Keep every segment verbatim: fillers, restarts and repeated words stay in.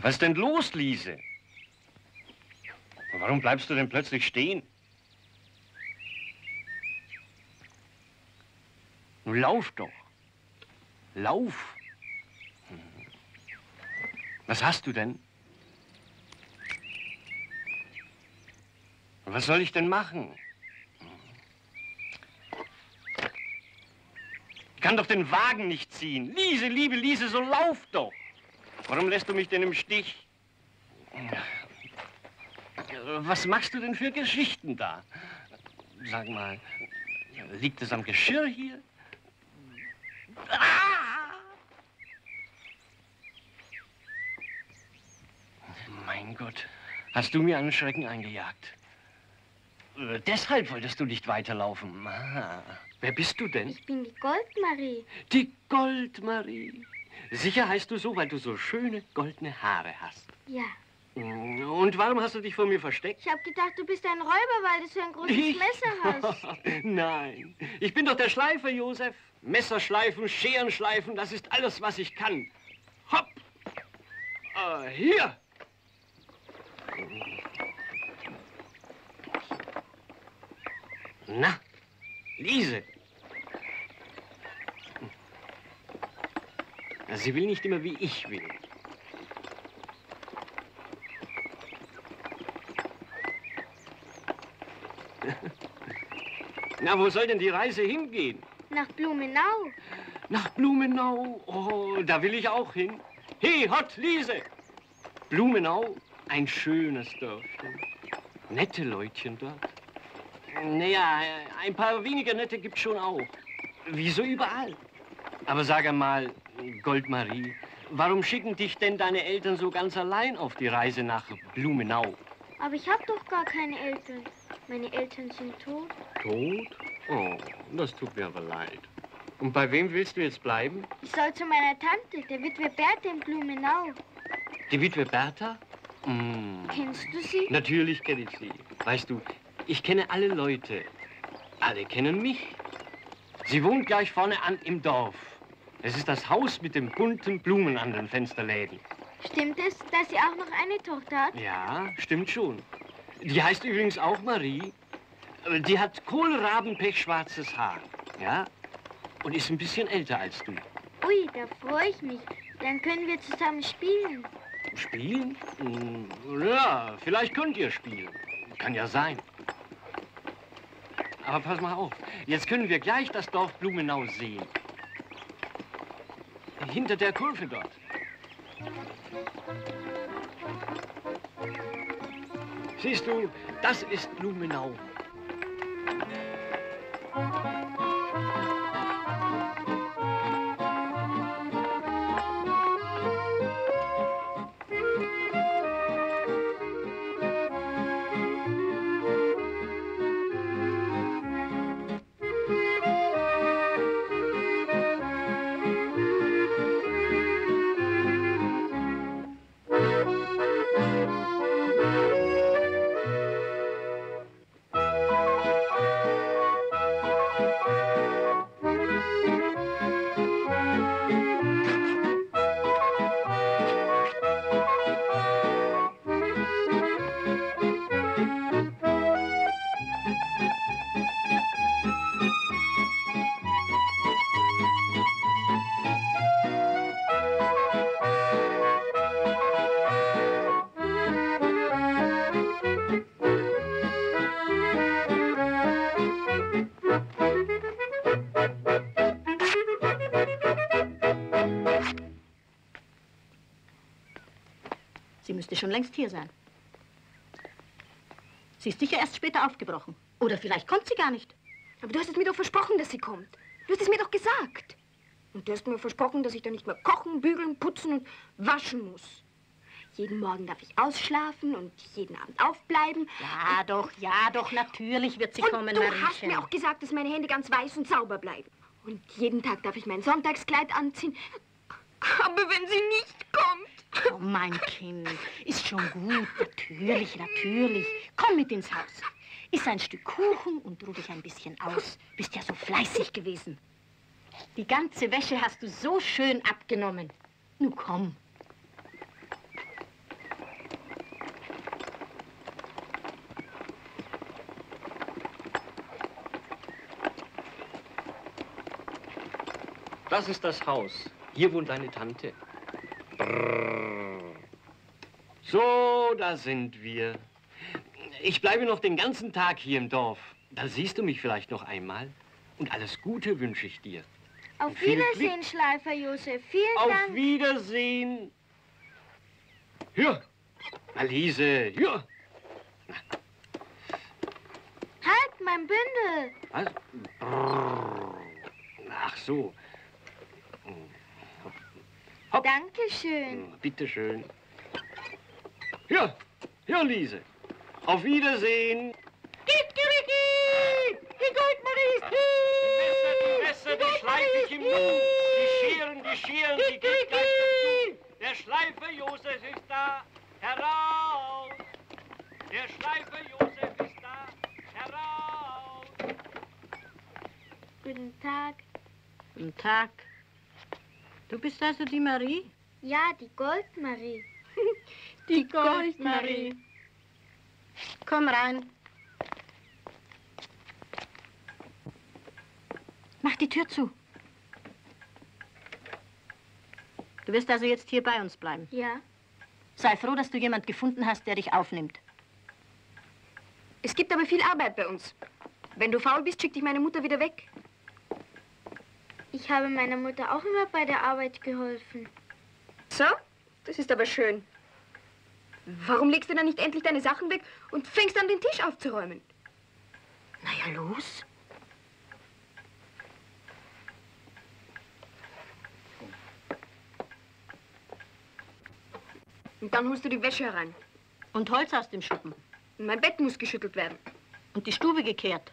Was ist denn los, Liese? Warum bleibst du denn plötzlich stehen? Nun lauf doch. Lauf. Was hast du denn? Was soll ich denn machen? Ich kann doch den Wagen nicht ziehen. Liese, liebe Liese, so lauf doch. Warum lässt du mich denn im Stich? Was machst du denn für Geschichten da? Sag mal, liegt es am Geschirr hier? Ah! Mein Gott, hast du mir einen Schrecken eingejagt? Äh, deshalb wolltest du nicht weiterlaufen. Ah, wer bist du denn? Ich bin die Goldmarie. Die Goldmarie. Sicher heißt du so, weil du so schöne goldene Haare hast. Ja. Und warum hast du dich vor mir versteckt? Ich habe gedacht, du bist ein Räuber, weil du so ein großes Ich? Messer hast. Nein, ich bin doch der Schleifer, Josef. Messer schleifen, Scheren schleifen, das ist alles, was ich kann. Hopp! Äh, hier! Na, Liese. Sie will nicht immer, wie ich will. Na, wo soll denn die Reise hingehen? Nach Blumenau. Nach Blumenau? Oh, da will ich auch hin. Hey, Hot, Liese! Blumenau, ein schönes Dörfchen. Nette Leutchen dort. Naja, ein paar weniger nette gibt's schon auch. Wie so überall. Aber sag einmal, Goldmarie, warum schicken dich denn deine Eltern so ganz allein auf die Reise nach Blumenau? Aber ich habe doch gar keine Eltern. Meine Eltern sind tot. Tot? Oh, das tut mir aber leid. Und bei wem willst du jetzt bleiben? Ich soll zu meiner Tante, der Witwe Bertha in Blumenau. Die Witwe Bertha? Mm. Kennst du sie? Natürlich kenne ich sie. Weißt du, ich kenne alle Leute. Alle kennen mich. Sie wohnt gleich vorne an im Dorf. Es ist das Haus mit den bunten Blumen an den Fensterläden. Stimmt es, dass sie auch noch eine Tochter hat? Ja, stimmt schon. Die heißt übrigens auch Marie. Die hat kohlrabenpechschwarzes Haar, ja? Und ist ein bisschen älter als du. Ui, da freue ich mich. Dann können wir zusammen spielen. Spielen? Ja, vielleicht könnt ihr spielen. Kann ja sein. Aber pass mal auf, jetzt können wir gleich das Dorf Blumenau sehen. Hinter der Kurve dort. Siehst du, das ist Blumenau. Sie müsste schon längst hier sein. Sie ist sicher erst später aufgebrochen. Oder vielleicht kommt sie gar nicht. Aber du hast es mir doch versprochen, dass sie kommt. Du hast es mir doch gesagt. Und du hast mir versprochen, dass ich dann nicht mehr kochen, bügeln, putzen und waschen muss. Jeden Morgen darf ich ausschlafen und jeden Abend aufbleiben. Ja, und doch, ja, doch, natürlich wird sie und kommen, du Mariechen. hast mir auch gesagt, dass meine Hände ganz weiß und sauber bleiben. Und jeden Tag darf ich mein Sonntagskleid anziehen. Aber wenn sie nicht kommt... Oh, mein Kind, ist schon gut. Natürlich, natürlich. Komm mit ins Haus. Iss ein Stück Kuchen und ruh dich ein bisschen aus. Bist ja so fleißig gewesen. Die ganze Wäsche hast du so schön abgenommen. Nun komm. Das ist das Haus. Hier wohnt deine Tante. Brrr. So, da sind wir. Ich bleibe noch den ganzen Tag hier im Dorf. Da siehst du mich vielleicht noch einmal. Und alles Gute wünsche ich dir. Auf Und viel Wiedersehen, Glück. Schleifer Josef. Vielen Auf Dank. Wiedersehen. Hier, Alice, hier. Halt, mein Bündel. Was? Brrr. Ach so. Hopp. Dankeschön. Bitteschön. Ja, ja, Liese. Auf Wiedersehen. Kikeriki! Die Goldmarie ist hier! Die Messer, die Messer, die schleife ich im Nu. Die Scheren, die Scheren, die geht gleich dazu. Der Schleifer Josef ist da. Heraus! Der Schleifer Josef ist da. Heraus! Guten Tag. Guten Tag. Du bist also die Marie? Ja, die Goldmarie. Die Goldmarie. Komm rein. Mach die Tür zu. Du wirst also jetzt hier bei uns bleiben. Ja. Sei froh, dass du jemand gefunden hast, der dich aufnimmt. Es gibt aber viel Arbeit bei uns. Wenn du faul bist, schickt dich meine Mutter wieder weg. Ich habe meiner Mutter auch immer bei der Arbeit geholfen. So? Das ist aber schön. Warum legst du dann nicht endlich deine Sachen weg und fängst an, den Tisch aufzuräumen? Na ja, los. Und dann holst du die Wäsche herein. Und Holz aus dem Schuppen. Und mein Bett muss geschüttelt werden. Und die Stube gekehrt.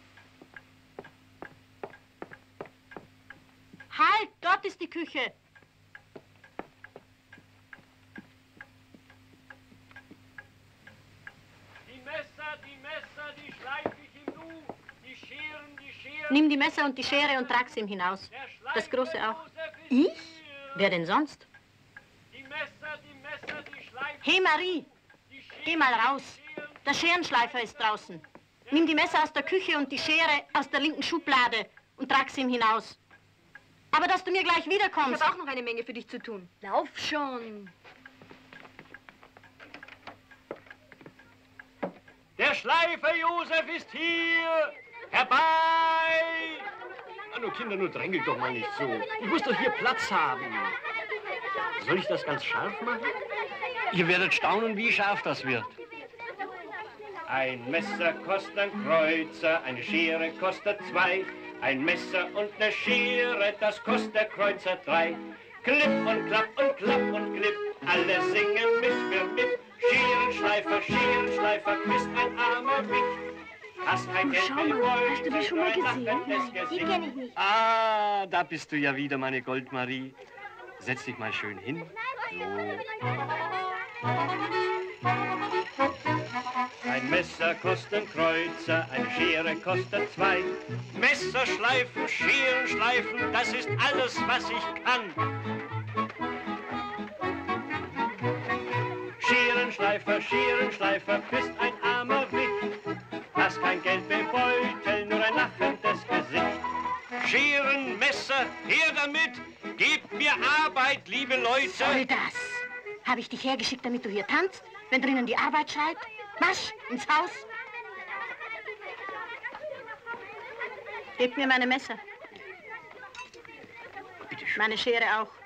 Halt, dort ist die Küche. Die Messer, die Messer, die schleife ich im Nu. Die Scheren, die Scheren. Nimm die Messer und die Schere und trag's ihm hinaus. Das Große auch. Ich? Wer denn sonst? Die Messer, die Messer, die schleife Hey, Marie, geh mal raus. Der Scherenschleifer ist draußen. Nimm die Messer aus der Küche und die Schere aus der linken Schublade und trag's ihm hinaus. Aber dass du mir gleich Ich wiederkommst. habe auch noch eine Menge für dich zu tun. Lauf schon. Der Schleifer Josef ist hier! Herbei! Ah, nur Kinder, nur drängelt doch mal nicht so. Ich muss doch hier Platz haben. Soll ich das ganz scharf machen? Ihr werdet staunen, wie scharf das wird. Ein Messer kostet ein Kreuzer, eine Schere kostet zwei. Ein Messer und eine Schere, das kostet der Kreuzer drei. Klipp und klapp und klapp und klipp, alle singen mit mir mit. Scherenschleifer, Scherenschleifer, bist ein armer Wicht. Hast kein Geld mehr im Beutel, hast du die schon mal nur ein gesehen? lachendes Die Gesicht. kenne ich nicht. Ah, da bist du ja wieder, meine Goldmarie. Setz dich mal schön hin. So. Ein Messer kostet ein Kreuzer, eine Schere kostet zwei. Messer schleifen, Scheren schleifen, das ist alles, was ich kann. Scherenschleifer, Scherenschleifer, bist ein armer Wicht. Hast kein Geld mehr im Beutel, nur ein lachendes Gesicht. Scheren, Messer, her damit! Gebt mir Arbeit, liebe Leute! Soll das? Habe ich dich hergeschickt, damit du hier tanzt, wenn drinnen die Arbeit schreit? Marsch ins Haus! Gebt mir meine Messer. Bitte schön. Meine Schere auch.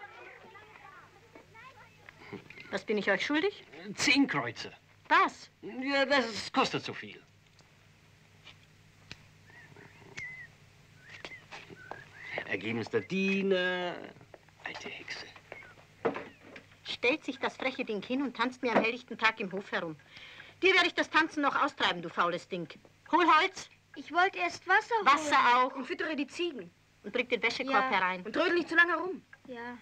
Was bin ich euch schuldig? Zehn Kreuzer. Was? Ja, das kostet so viel. Ergeben's der Diener, alte Hexe. Stellt sich das freche Ding hin und tanzt mir am helllichten Tag im Hof herum. Dir werde ich das Tanzen noch austreiben, du faules Ding. Hol Holz, Ich wollte erst Wasser holen. Wasser auch Und füttere die Ziegen. und bring den Wäschekorb Ja. herein. Und trödel nicht zu lange herum. Ja.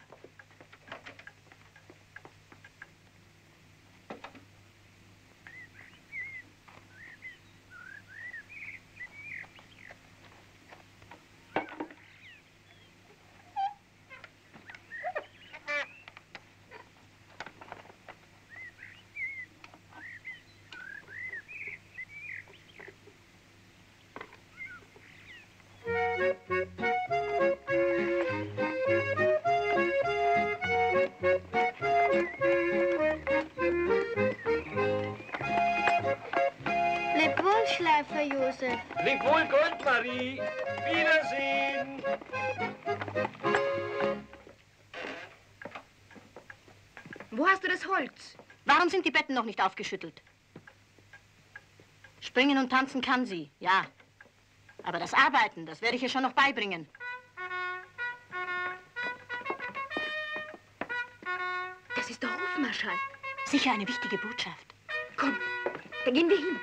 Ausschleifer, Josef. Leb wohl, Goldmarie. Wiedersehen. Wo hast du das Holz? Warum sind die Betten noch nicht aufgeschüttelt? Springen und tanzen kann sie, ja. Aber das Arbeiten, das werde ich ihr schon noch beibringen. Das ist der Hofmarschall. Sicher eine wichtige Botschaft. Komm, da gehen wir hin.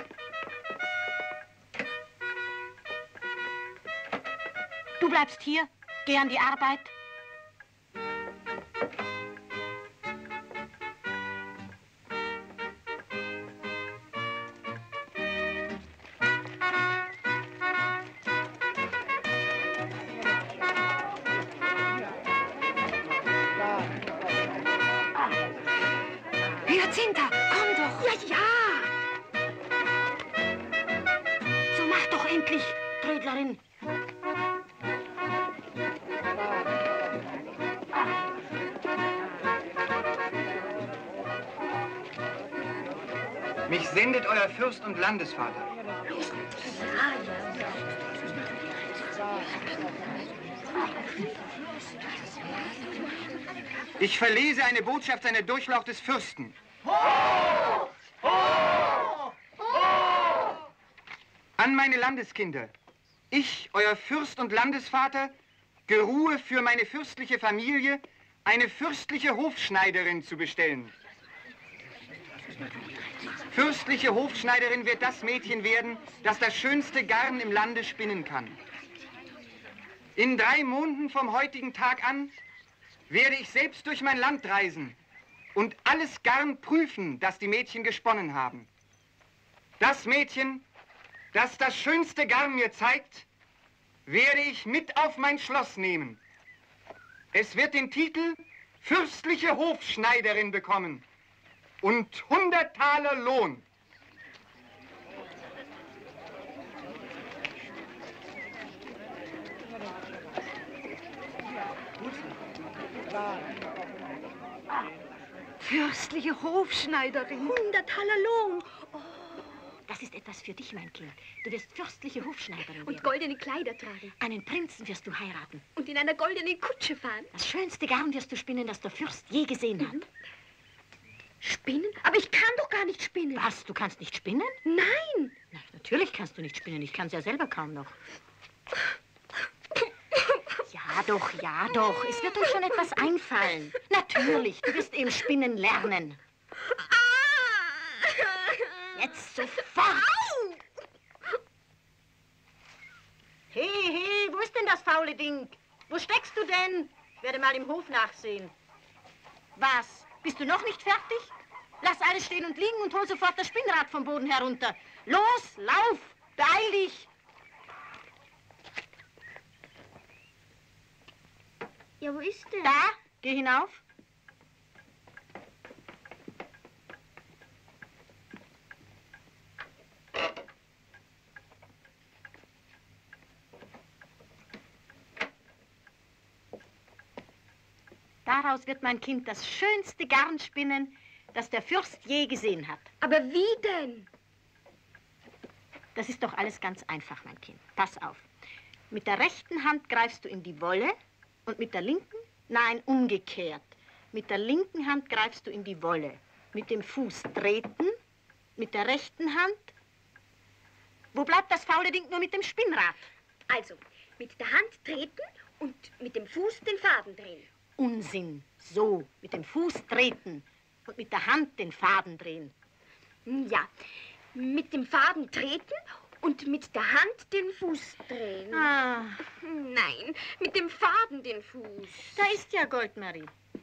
Du bleibst hier, geh an die Arbeit. Hyacintha, komm doch. Ja, ja. So mach doch endlich, Trödlerin. Mich sendet euer Fürst und Landesvater. Ich verlese eine Botschaft seiner Durchlaucht des Fürsten. Ho! Ho! Ho! An meine Landeskinder. Ich, euer Fürst und Landesvater, geruhe für meine fürstliche Familie, eine fürstliche Hofschneiderin zu bestellen. Fürstliche Hofschneiderin wird das Mädchen werden, das das schönste Garn im Lande spinnen kann. In drei Monaten vom heutigen Tag an werde ich selbst durch mein Land reisen und alles Garn prüfen, das die Mädchen gesponnen haben. Das Mädchen, das das schönste Garn mir zeigt, werde ich mit auf mein Schloss nehmen. Es wird den Titel Fürstliche Hofschneiderin bekommen und hundert Taler Lohn. Fürstliche Hofschneiderin. hundert Taler Lohn. Oh. Das ist etwas für dich, mein Kind. Du wirst fürstliche Hofschneiderin werden. Und goldene Kleider tragen. Einen Prinzen wirst du heiraten. Und in einer goldenen Kutsche fahren. Das schönste Garn wirst du spinnen, das der Fürst je gesehen hat. Mhm. Spinnen? Aber ich kann doch gar nicht spinnen. Was, du kannst nicht spinnen? Nein. Na, natürlich kannst du nicht spinnen. Ich kann es ja selber kaum noch. Ja doch, ja doch. Es wird uns schon etwas einfallen. Natürlich, du wirst eben spinnen lernen. Jetzt sofort! Hey, hey, wo ist denn das faule Ding? Wo steckst du denn? Ich werde mal im Hof nachsehen. Was? Bist du noch nicht fertig? Lass alles stehen und liegen und hol sofort das Spinnrad vom Boden herunter. Los, lauf, beeil dich. Ja, wo ist der? Da, geh hinauf. Daraus wird mein Kind das schönste Garn spinnen, das der Fürst je gesehen hat. Aber wie denn? Das ist doch alles ganz einfach, mein Kind. Pass auf. Mit der rechten Hand greifst du in die Wolle und mit der linken, nein, umgekehrt. Mit der linken Hand greifst du in die Wolle. Mit dem Fuß treten, mit der rechten Hand. Wo bleibt das faule Ding nur mit dem Spinnrad? Also, mit der Hand treten und mit dem Fuß den Faden drehen. Unsinn. So, mit dem Fuß treten und mit der Hand den Faden drehen. Ja, mit dem Faden treten und mit der Hand den Fuß drehen. Ah, Nein, mit dem Faden den Fuß. da ist ja Goldmarie.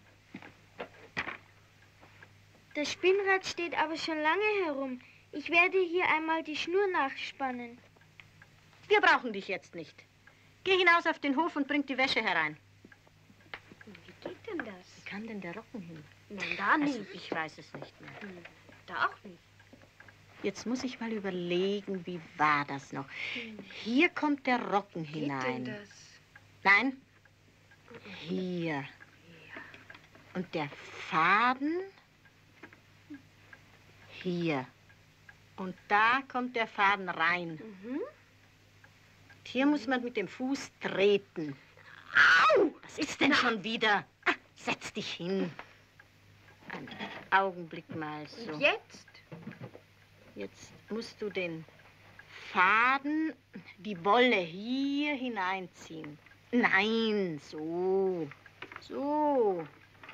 Das Spinnrad steht aber schon lange herum. Ich werde hier einmal die Schnur nachspannen. Wir brauchen dich jetzt nicht. Geh hinaus auf den Hof und bring die Wäsche herein. Wie geht denn das? Wo kann denn der Rocken hin? Nein, da nicht. Also, ich weiß es nicht mehr. Hm, da auch nicht. Jetzt muss ich mal überlegen, wie war das noch? Hier kommt der Rocken Geht hinein. denn das? Nein? Hier. Und der Faden? Hier. Und da kommt der Faden rein. Mhm. Und hier muss man mit dem Fuß treten. Au! Was ist denn schon wieder? Ah, setz dich hin. Einen Augenblick mal so. Und jetzt? Jetzt musst du den Faden, die Wolle hier hineinziehen. Nein, so. So.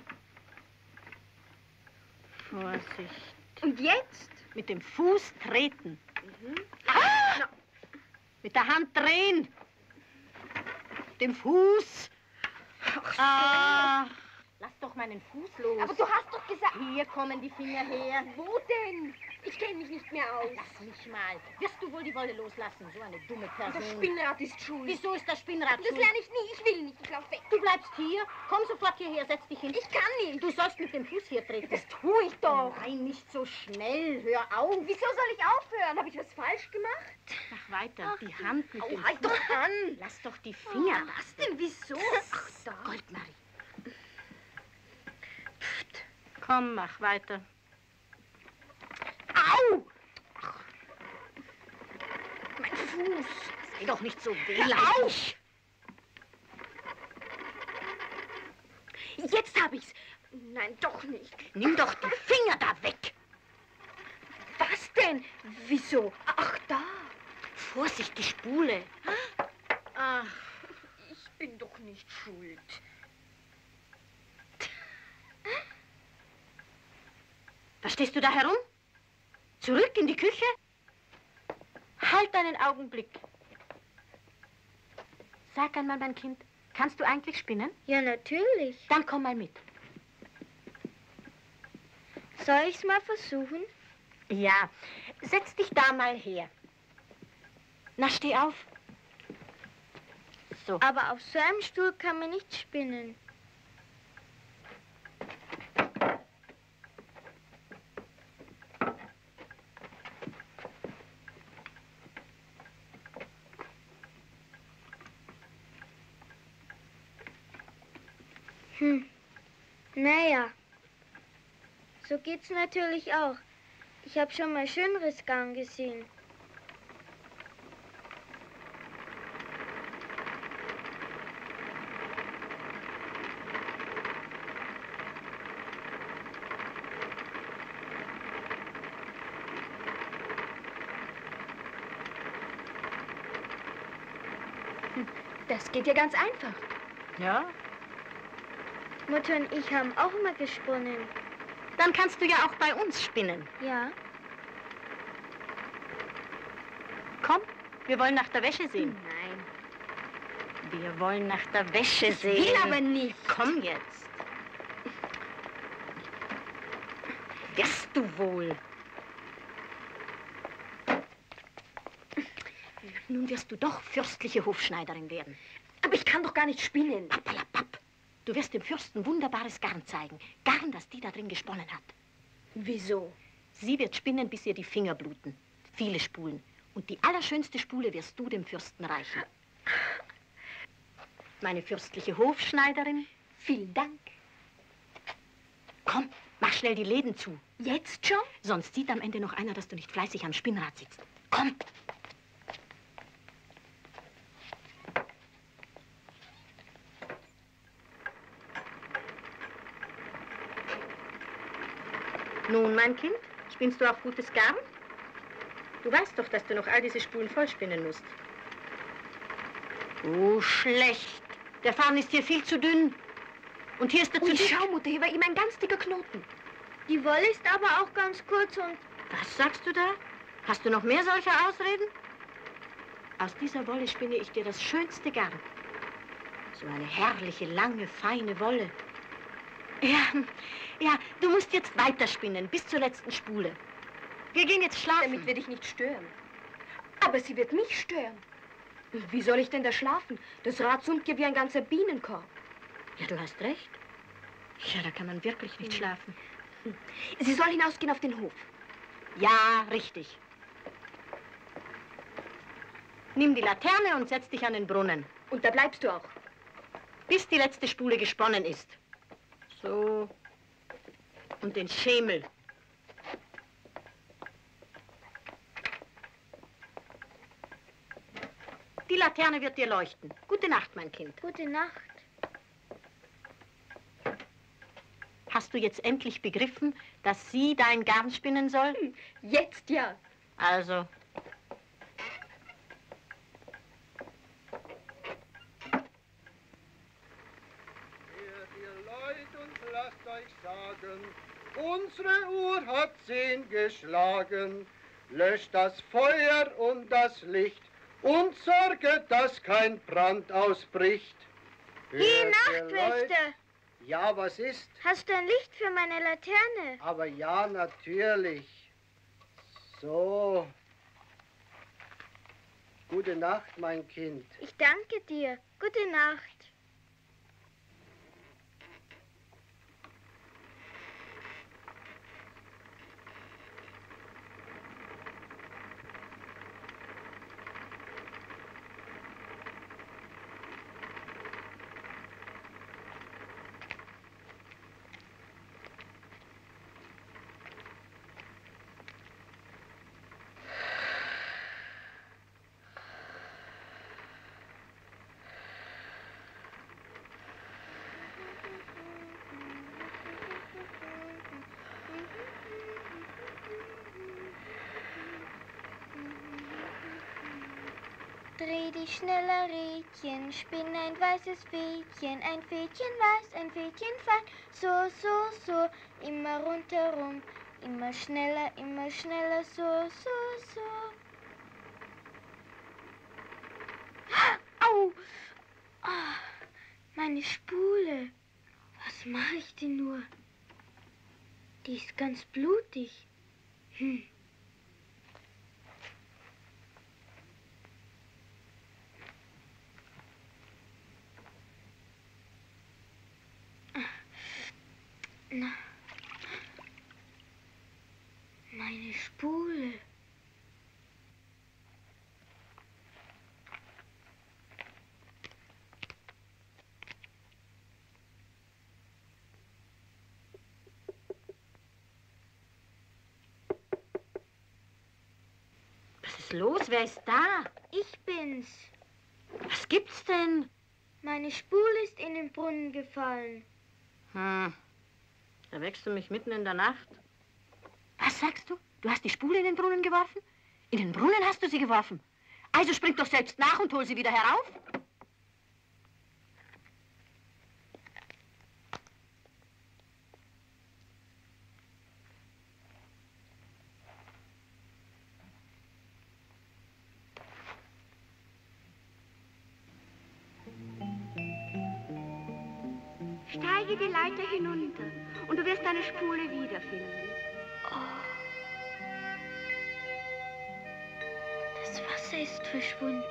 Vorsicht. Und jetzt? Mit dem Fuß treten. Mhm. Ah! Mit der Hand drehen. Dem Fuß. Ach, Ach, lass doch meinen Fuß los. aber du hast doch gesagt... Hier kommen die Finger her. Wo denn? Ich kenne mich nicht mehr aus. Lass mich mal. Wirst du wohl die Wolle loslassen, so eine dumme Das Person. Spinnrad ist schuld. Wieso ist das Spinnrad Das schuld? lerne ich nie. Ich will nicht. Ich lauf weg. Du bleibst hier. Komm sofort hierher, setz dich hin. Ich kann nicht. Du sollst mit dem Fuß hier treten. Das tue ich doch. Nein, nicht so schnell. Hör auf. Wieso soll ich aufhören? Habe ich was falsch gemacht? Mach weiter. Die Hand mit Oh, dem halt Fuß. doch an. Lass doch die Finger. Oh, was denn? Wieso? Ach, da. Goldmarie. Pft. Komm, mach weiter. Au! Mein Fuß. Sei doch nicht so wehleidig. Jetzt habe ich's. Nein, doch nicht. Nimm doch die Finger da weg. Was denn? Wieso? Ach, da. Vorsicht, die Spule. Ach, Ich bin doch nicht schuld. was stehst du da herum? Zurück in die Küche? Halt einen Augenblick. Sag einmal, mein Kind, kannst du eigentlich spinnen? Ja, natürlich. Dann komm mal mit. Soll ich's mal versuchen? Ja, setz dich da mal her. Na, steh auf. So. Aber auf so einem Stuhl kann man nicht spinnen. Hm, naja, so geht's natürlich auch. Ich habe schon mal schöneres Garn gesehen. Das geht ja ganz einfach. Ja? Mutter und ich haben auch mal gesponnen. Dann kannst du ja auch bei uns spinnen. Ja, Komm, wir wollen nach der Wäsche sehen. Nein. Wir wollen nach der Wäsche Ich sehen. will aber nicht. Komm jetzt. Wirst du wohl. Nun wirst du doch fürstliche Hofschneiderin werden. Aber ich kann doch gar nicht spinnen. Pappalapapp. Du wirst dem Fürsten wunderbares Garn zeigen. Garn, das die da drin gesponnen hat. Wieso? Sie wird spinnen, bis ihr die Finger bluten. Viele Spulen. Und die allerschönste Spule wirst du dem Fürsten reichen. Meine fürstliche Hofschneiderin. Vielen Dank. Komm, mach schnell die Läden zu. Jetzt schon? Sonst sieht am Ende noch einer, dass du nicht fleißig am Spinnrad sitzt. Komm. Nun, mein Kind, spinnst du auch gutes Garn? Du weißt doch, dass du noch all diese Spulen vollspinnen musst. Oh, schlecht. Der Faden ist hier viel zu dünn. Und hier ist er zu Ui, dick. schau, Mutter, hier war ihm ein ganz dicker Knoten. die Wolle ist aber auch ganz kurz und Was sagst du da? Hast du noch mehr solcher Ausreden? Aus dieser Wolle spinne ich dir das schönste Garn. So eine herrliche, lange, feine Wolle. Ja, ja, du musst jetzt weiterspinnen, bis zur letzten Spule. Wir gehen jetzt schlafen. Damit wir dich nicht stören. Aber sie wird mich stören. Wie soll ich denn da schlafen? Das Rad summt ja wie ein ganzer Bienenkorb. Ja, du hast recht. Ja, da kann man wirklich nicht schlafen. Sie soll hinausgehen auf den Hof. Ja, richtig. Nimm die Laterne und setz dich an den Brunnen, Und da bleibst du auch. bis die letzte Spule gesponnen ist. So. Und den Schemel. Die Laterne wird dir leuchten. Gute Nacht, mein Kind. Gute Nacht. Hast du jetzt endlich begriffen, dass sie dein Garn spinnen soll? Hm, jetzt ja. Also. Hört ihr Leute und lasst euch sagen, unsere Uhr hat zehn geschlagen. Löscht das Feuer und das Licht und sorget, dass kein Brand ausbricht. Hey, Hört ihr Nachtwächter! Leute- Ja, was ist? Hast du ein Licht für meine Laterne? Aber ja, natürlich. So. Gute Nacht, mein Kind. Ich danke dir. Gute Nacht. Dreh dich schneller, Rädchen, spinn ein weißes Fädchen, ein Fädchen weiß, ein Fädchen fein, so, so, so, immer rundherum, immer schneller, immer schneller, so, so, so. Au! Ah, meine Spule. Was mache ich denn nur? Die ist ganz blutig. Hm. Na, meine Spule. Was ist los? Wer ist da? Ich bin's. Was gibt's denn? Meine Spule ist in den Brunnen gefallen. Hm. Erweckst du mich mitten in der Nacht? Was sagst du? Du hast die Spule in den Brunnen geworfen? In den Brunnen hast du sie geworfen? Also spring doch selbst nach und hol sie wieder herauf. Steige die Leiter hinunter und du wirst deine Spule wiederfinden. Das Wasser ist verschwunden.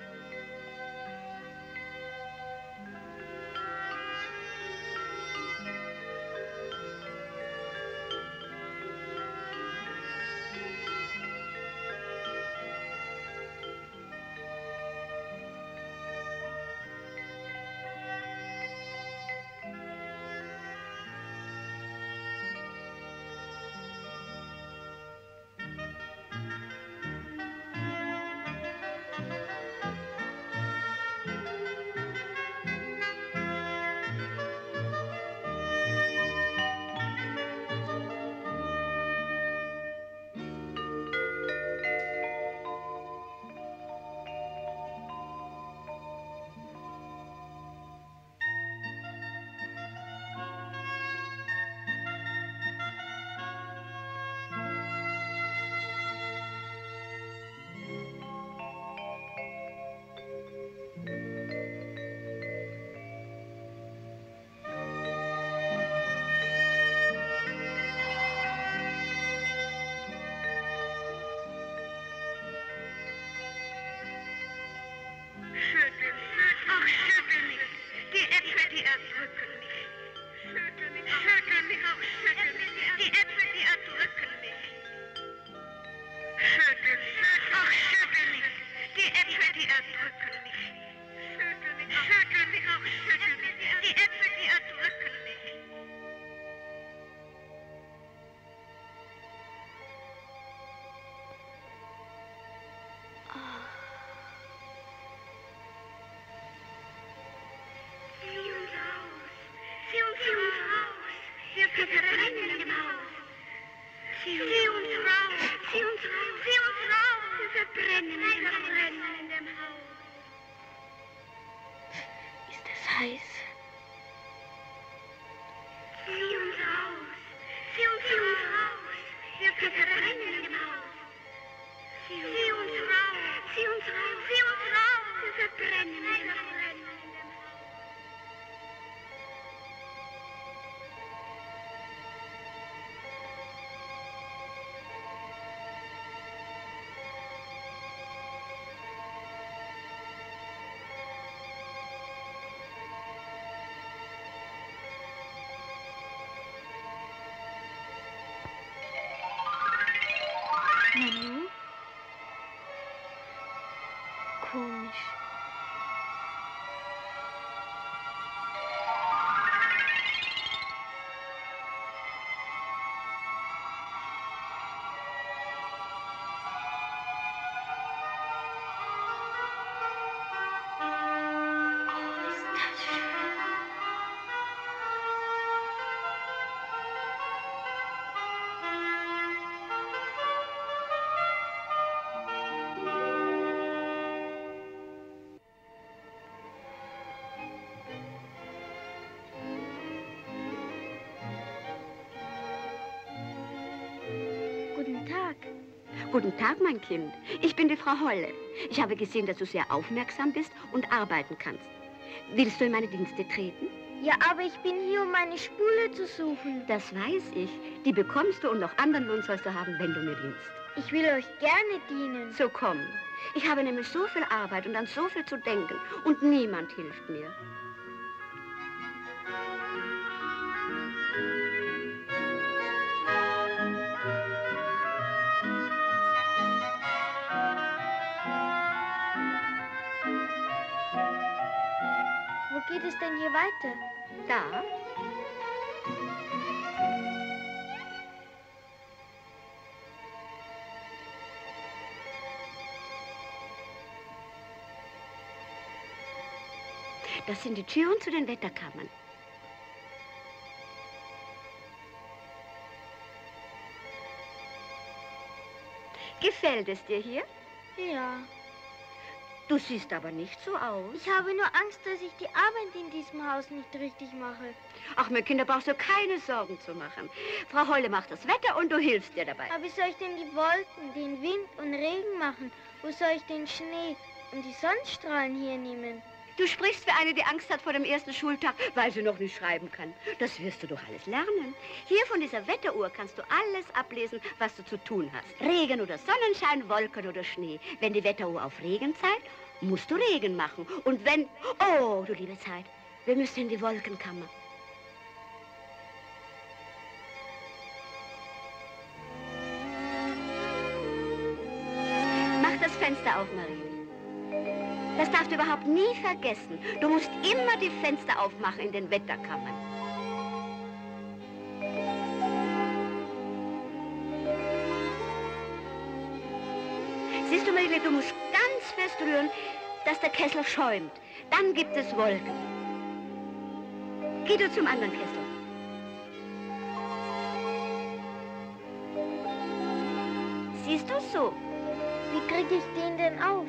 Schüttel mich, ach schüttel mich, die Äpfel, die erdrücken mich. Schüttel mich, schüttel mich, ach schüttel mich, die Äpfel, die erdrücken mich. Schüttel mich, ach schüttel mich, die Äpfel, die erdrücken mich. Schüttel mich, schüttel mich, ach schüttel mich, die Äpfel, die erdrücken mich. wir verbrennen in dem Haus. Sieh uns raus, sieh uns raus, sieh uns raus. Wir verbrennen, wir verbrennen in dem Haus. Ist es heiß? Sieh uns raus, sieh uns, sieh uns raus. Wir verbrennen in dem Haus. Sieh uns raus, sieh uns raus, sieh uns raus. Wir verbrennen, wir verbrennen in dem Haus. Manu? Komisch. Oh, ist das schön. Guten Tag. Guten Tag, mein Kind. Ich bin die Frau Holle. Ich habe gesehen, dass du sehr aufmerksam bist und arbeiten kannst. Willst du in meine Dienste treten? Ja, aber ich bin hier, um meine Spule zu suchen. Das weiß ich. Die bekommst du und noch anderen Lohn sollst du haben, wenn du mir dienst. Ich will euch gerne dienen. So komm. Ich habe nämlich so viel Arbeit und an so viel zu denken und niemand hilft mir. Wo geht es denn hier weiter? Da? Das sind die Türen zu den Wetterkammern. Gefällt es dir hier? Ja. Du siehst aber nicht so aus. Ich habe nur Angst, dass ich die Arbeit in diesem Haus nicht richtig mache. Ach, mein Kind, da brauchst du keine Sorgen zu machen. Frau Holle macht das Wetter und du hilfst dir dabei. Aber wie soll ich denn die Wolken, den Wind und Regen machen? Wo soll ich den Schnee und die Sonnenstrahlen hier nehmen? Du sprichst wie eine, die Angst hat vor dem ersten Schultag, weil sie noch nicht schreiben kann. Das wirst du doch alles lernen. Hier von dieser Wetteruhr kannst du alles ablesen, was du zu tun hast. Regen oder Sonnenschein, Wolken oder Schnee. Wenn die Wetteruhr auf Regen zeigt, musst du Regen machen. Und wenn... Oh, du liebe Zeit, wir müssen in die Wolkenkammer. Mach das Fenster auf, Marie. Das darfst du überhaupt nie vergessen. Du musst immer die Fenster aufmachen in den Wetterkammern. Siehst du, Marie, du musst ganz fest rühren, dass der Kessel schäumt. Dann gibt es Wolken. Geh du zum anderen Kessel. Siehst du so? Wie kriege ich den denn auf?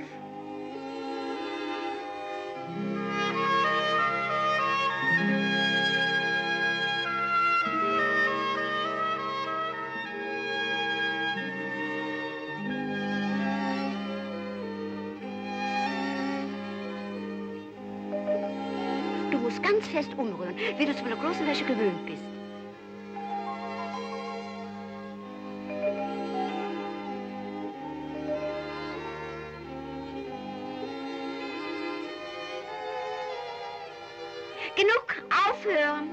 Du musst ganz fest umrühren, wie du es von der großen Wäsche gewöhnt bist. Genug, aufhören!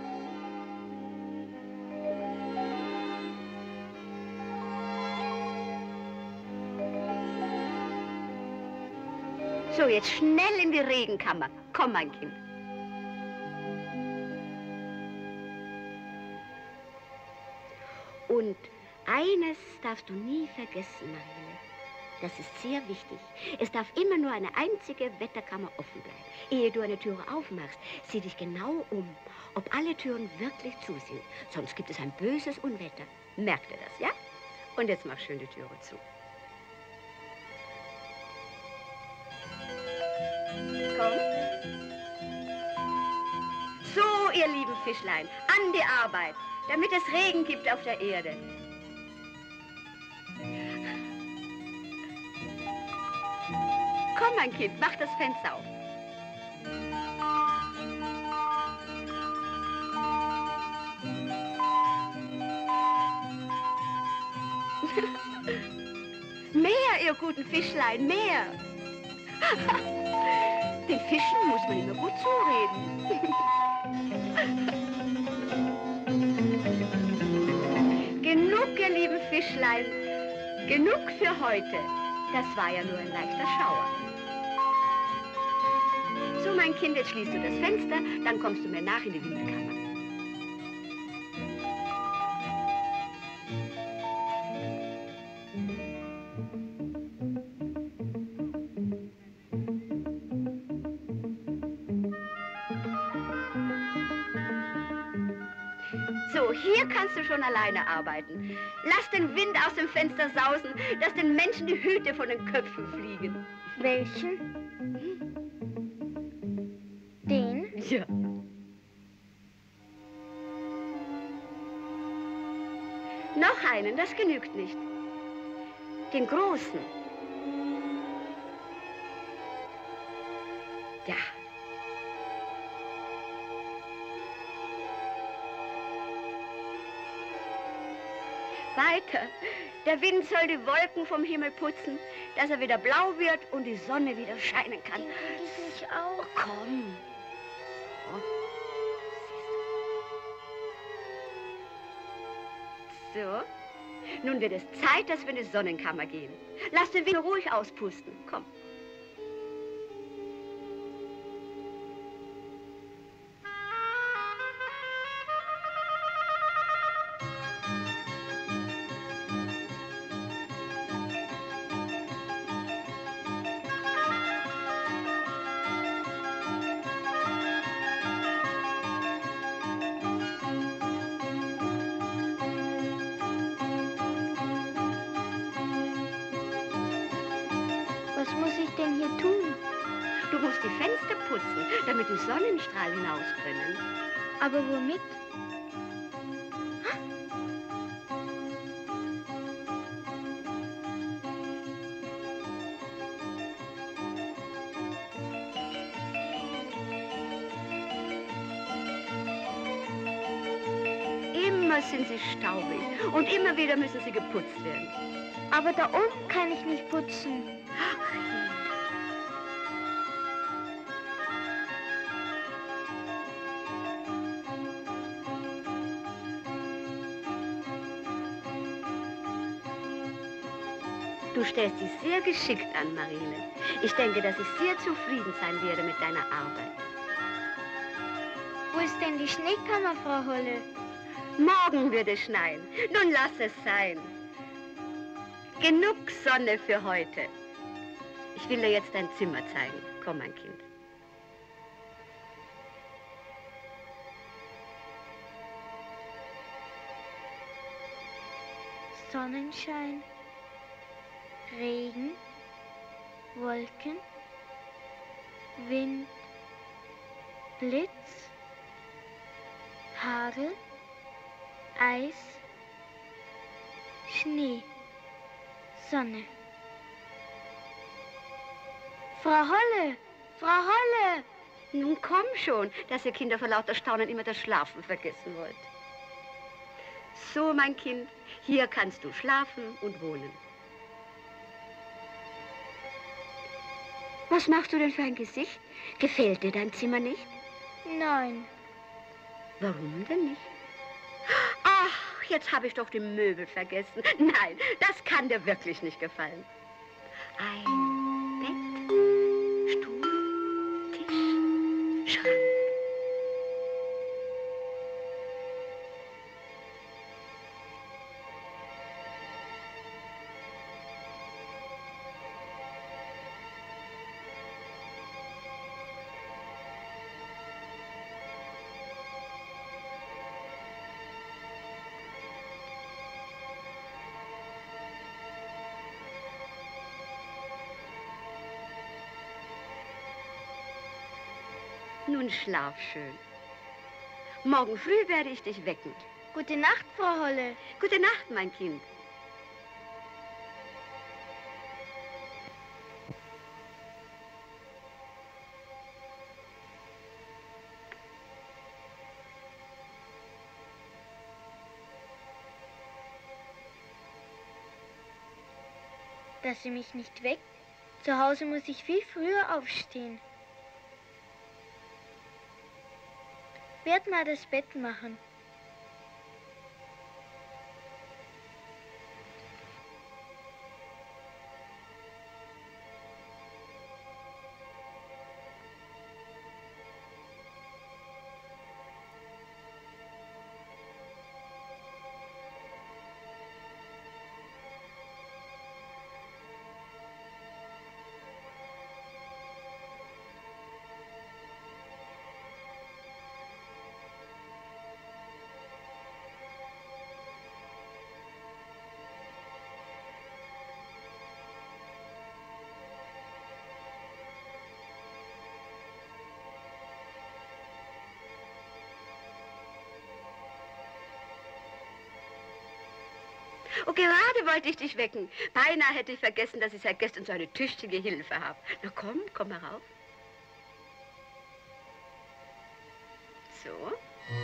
So, jetzt schnell in die Regenkammer. Komm, mein Kind. Und eines darfst du nie vergessen, Marielle. Das ist sehr wichtig. Es darf immer nur eine einzige Wetterkammer offen bleiben. Ehe du eine Türe aufmachst, sieh dich genau um, ob alle Türen wirklich zu sind. Sonst gibt es ein böses Unwetter. Merk dir das, ja? Und jetzt mach schön die Türe zu. Komm. So, ihr lieben Fischlein, an die Arbeit, damit es Regen gibt auf der Erde. Komm, mein Kind, mach das Fenster auf. Mehr, ihr guten Fischlein, mehr. Den Fischen muss man immer gut zureden. Genug, ihr lieben Fischlein. Genug für heute. Das war ja nur ein leichter Schauer. So, mein Kind, jetzt schließt du das Fenster, dann kommst du mir nach in die Windkammer. So, hier kannst du schon alleine arbeiten. Lass den Wind aus dem Fenster sausen, dass den Menschen die Hüte von den Köpfen fliegen. Welchen? Den? Ja. Noch einen, das genügt nicht. Den großen. Ja. Weiter. Der Wind soll die Wolken vom Himmel putzen, dass er wieder blau wird und die Sonne wieder scheinen kann. Den will ich nicht auch. Komm. So. Nun wird es Zeit, dass wir in die Sonnenkammer gehen. Lass den Wind ruhig auspusten. Komm. Was muss ich denn hier tun? Du musst die Fenster putzen, damit die Sonnenstrahlen hinausbrennen. Aber womit? Immer sind sie staubig und immer wieder müssen sie geputzt werden. Aber da oben kann ich nicht putzen. Du stellst dich sehr geschickt an, Mariele. Ich denke, dass ich sehr zufrieden sein werde mit deiner Arbeit. Wo ist denn die Schneekammer, Frau Holle? Morgen wird es schneien. Nun lass es sein. Genug Sonne für heute. Ich will dir jetzt dein Zimmer zeigen. Komm, mein Kind. Sonnenschein, Regen, Wolken, Wind, Blitz, Hagel, Eis, Schnee, Sonne. Frau Holle! Frau Holle! Nun komm schon, dass ihr Kinder vor lauter Staunen immer das Schlafen vergessen wollt. So, mein Kind, hier kannst du schlafen und wohnen. Was machst du denn für ein Gesicht? Gefällt dir dein Zimmer nicht? Nein. Warum denn nicht? Ach, jetzt habe ich doch die Möbel vergessen. Nein, das kann dir wirklich nicht gefallen. Ein Bett, Stuhl, Tisch, Schrank. Nun schlaf schön. Morgen früh werde ich dich wecken. Gute Nacht, Frau Holle. Gute Nacht, mein Kind. Dass sie mich nicht weckt. Zu Hause muss ich viel früher aufstehen. Werd mal das Bett machen. Oh, gerade wollte ich dich wecken. Beinahe hätte ich vergessen, dass ich seit gestern so eine tüchtige Hilfe habe. Na komm, komm herauf. So.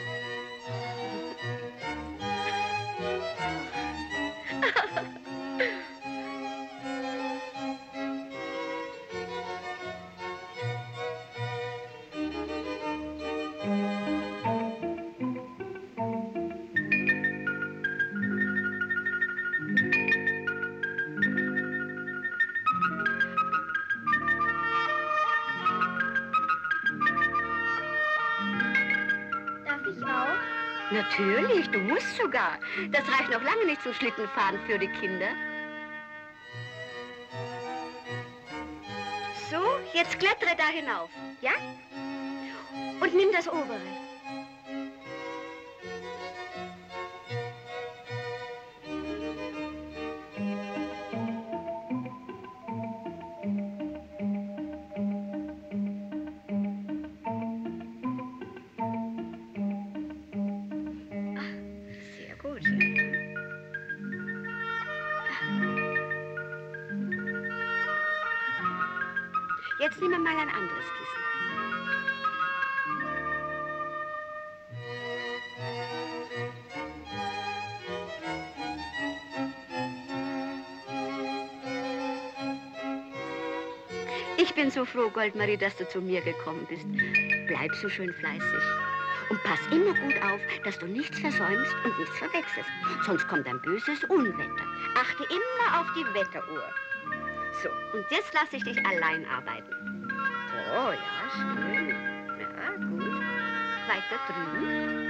Natürlich, du musst sogar. Das reicht noch lange nicht zum Schlittenfahren für die Kinder. So, jetzt klettere da hinauf, ja? Und nimm das obere. Jetzt nehmen wir mal ein anderes Kissen. Ich bin so froh, Goldmarie, dass du zu mir gekommen bist. Bleib so schön fleißig. Und pass immer gut auf, dass du nichts versäumst und nichts verwechselst. Sonst kommt ein böses Unwetter. Achte immer auf die Wetteruhr. So, und jetzt lasse ich dich allein arbeiten. Oh, ja, schön. Ja, gut. Weiter drüben.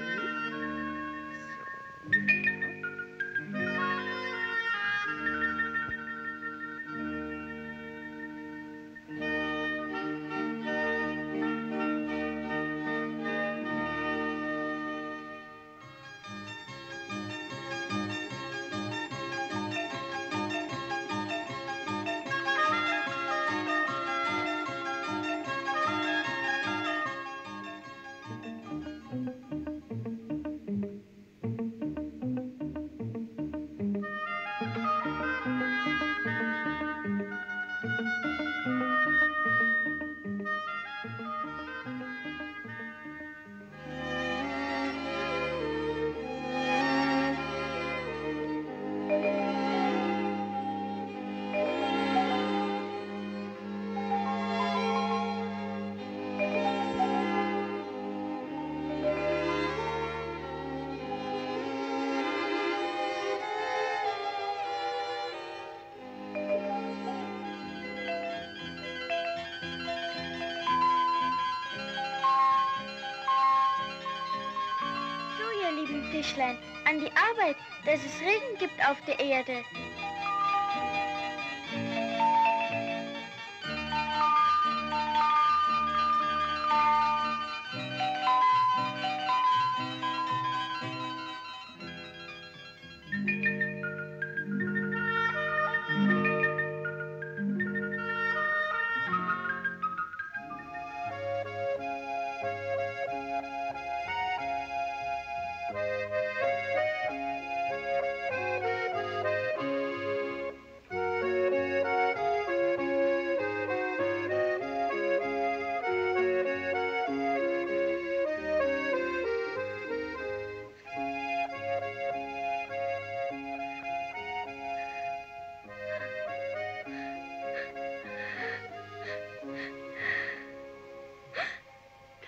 Fischlein, an die Arbeit, dass es Regen gibt auf der Erde.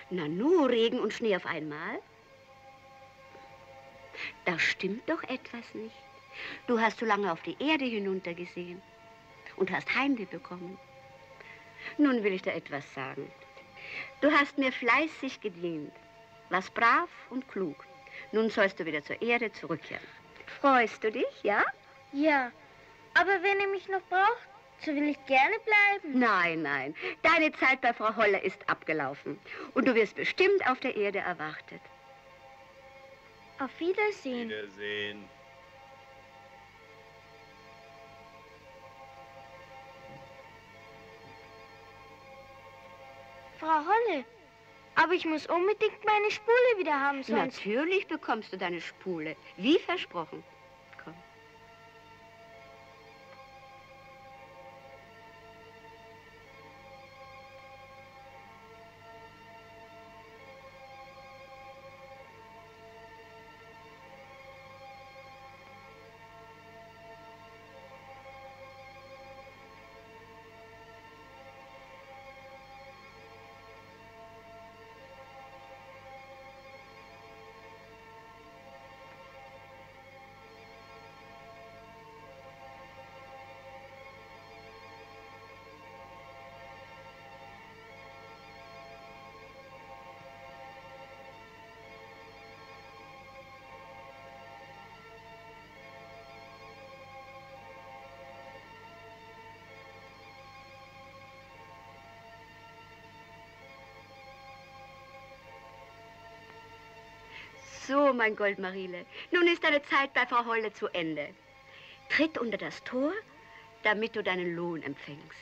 Na nur Regen und Schnee auf einmal? Da stimmt doch etwas nicht. Du hast so lange auf die Erde hinuntergesehen und hast Heimweh bekommen. Nun will ich dir etwas sagen. Du hast mir fleißig gedient, warst brav und klug. Nun sollst du wieder zur Erde zurückkehren. Freust du dich, ja? Ja, aber wenn ihr mich noch braucht, so will ich gerne bleiben. Nein, nein. Deine Zeit bei Frau Holle ist abgelaufen. Und du wirst bestimmt auf der Erde erwartet. Auf Wiedersehen. Wiedersehen. Frau Holle, aber ich muss unbedingt meine Spule wieder haben, sonst... Natürlich bekommst du deine Spule, wie versprochen. Komm. So, mein Goldmarile, nun ist deine Zeit bei Frau Holle zu Ende. Tritt unter das Tor, damit du deinen Lohn empfängst.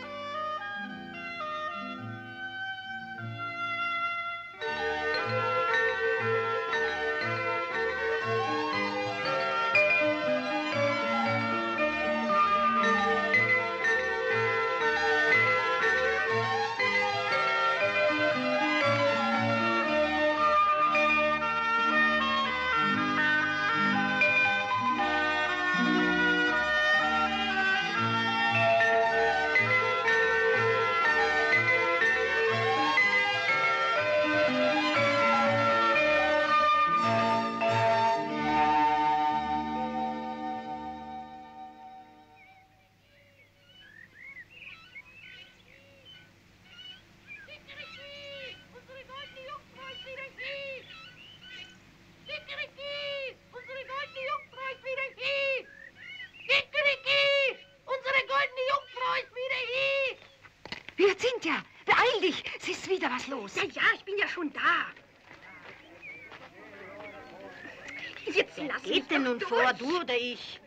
Cynthia, beeil dich! Es ist wieder was los. Ja, ja, ich bin ja schon da. Jetzt lass mich Geht denn nun durch. vor, du oder ich?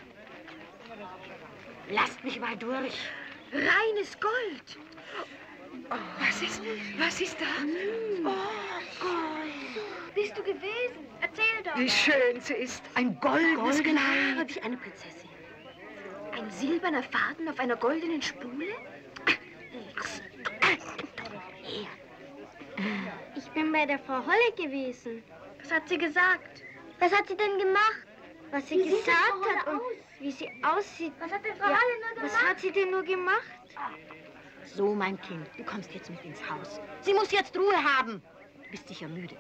Lasst mich mal durch. Reines Gold. Oh, was ist, was ist da? Oh, Gold. Bist du gewesen? Erzähl doch. Wie schön sie ist. Ein goldenes Goldene Haare Kleid. wie eine Prinzessin. Ein silberner Faden auf einer goldenen Spule? Her. Ich bin bei der Frau Holle gewesen. Was hat sie gesagt? Was hat sie denn gemacht? Was sie Wie sieht gesagt denn Frau Holle hat und aus? wie sie aussieht. Was hat denn Frau Ja, Holle nur gemacht? was hat sie denn nur gemacht? So, mein Kind, du kommst jetzt mit ins Haus. Sie muss jetzt Ruhe haben. Du bist sicher müde.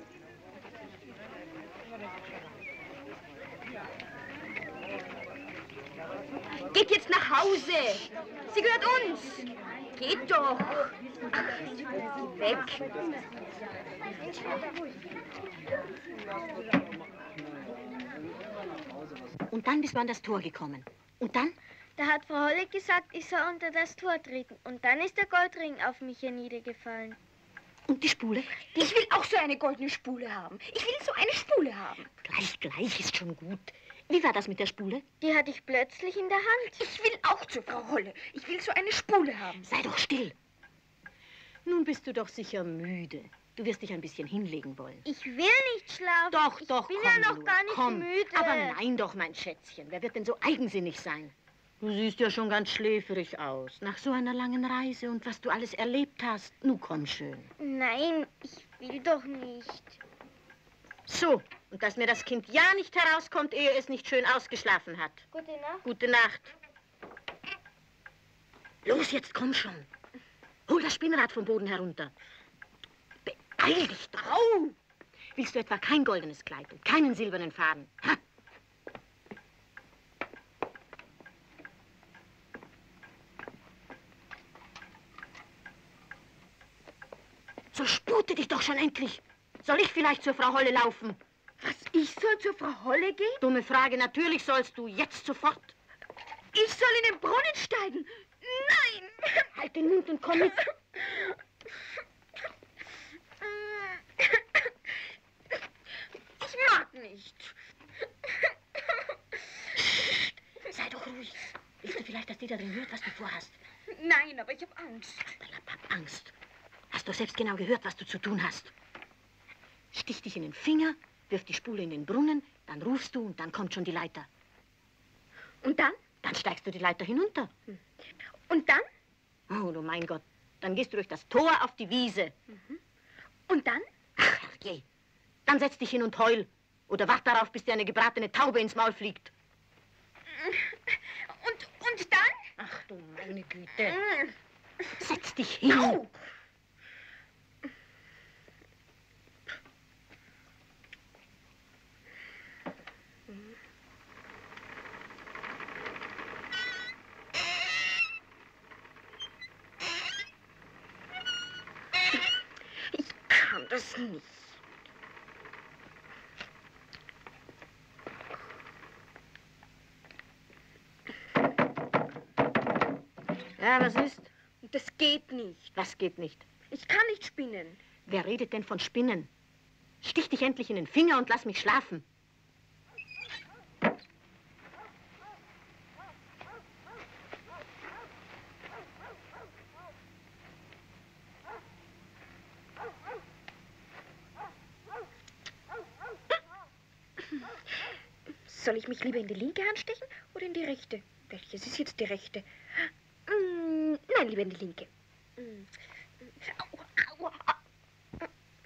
Geht jetzt nach Hause. Sie gehört uns. Geht doch. Ach, weg. Und dann bist du an das Tor gekommen. Und dann? Da hat Frau Holle gesagt, ich soll unter das Tor treten. Und dann ist der Goldring auf mich herniedergefallen. Und die Spule? Ich will auch so eine goldene Spule haben. Ich will so eine Spule haben. Gleich, gleich ist schon gut. Wie war das mit der Spule? Die hatte ich plötzlich in der Hand. Ich will auch zu Frau Holle. Ich will so eine Spule haben. Sei doch still. Nun bist du doch sicher müde. Du wirst dich ein bisschen hinlegen wollen. Ich will nicht schlafen. Doch, ich doch, bin komm ja noch nur, gar nicht komm. müde. Aber nein doch, mein Schätzchen. Wer wird denn so eigensinnig sein? Du siehst ja schon ganz schläfrig aus. Nach so einer langen Reise und was du alles erlebt hast. Nu komm schön. Nein, ich will doch nicht. So, und dass mir das Kind ja nicht herauskommt, ehe es nicht schön ausgeschlafen hat. Gute Nacht. Gute Nacht. Los, jetzt komm schon. Hol das Spinnrad vom Boden herunter. Beeil dich doch. Au! Willst du etwa kein goldenes Kleid und keinen silbernen Faden? Ha? So spute dich doch schon endlich. Soll ich vielleicht zur Frau Holle laufen? Was, ich soll zur Frau Holle gehen? Dumme Frage, natürlich sollst du, jetzt sofort. Ich soll in den Brunnen steigen? Nein! Halt den Mund und komm mit. Ich mag nicht. Sei doch ruhig. Willst du vielleicht, dass die da drin hört, was du vorhast? Nein, aber ich habe Angst. Hab Angst. Hast du selbst genau gehört, was du zu tun hast? Stich dich in den Finger, wirf die Spule in den Brunnen, dann rufst du und dann kommt schon die Leiter. Und dann? Dann steigst du die Leiter hinunter. Und dann? Oh, du mein Gott. Dann gehst du durch das Tor auf die Wiese. Mhm. Und dann? Ach, herrje. Dann setz dich hin und heul. Oder wart darauf, bis dir eine gebratene Taube ins Maul fliegt. Und, und dann? Ach du meine Güte. Setz dich hin. Au. Ich kann das nicht. Ja, was ist? Das geht nicht. Was geht nicht? Ich kann nicht spinnen. Wer redet denn von Spinnen? Stich dich endlich in den Finger und lass mich schlafen. Soll ich mich lieber in die linke Hand stechen oder in die rechte? Welches ist jetzt die rechte? Mm, nein, lieber in die linke. Mm. Au, au, au.